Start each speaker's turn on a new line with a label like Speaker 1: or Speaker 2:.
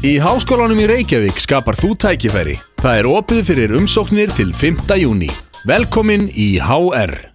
Speaker 1: Í Háskólanum í Reykjavík skapar þú tækifæri. Það opið fyrir umsóknir til 5. júní. Velkomin í HR.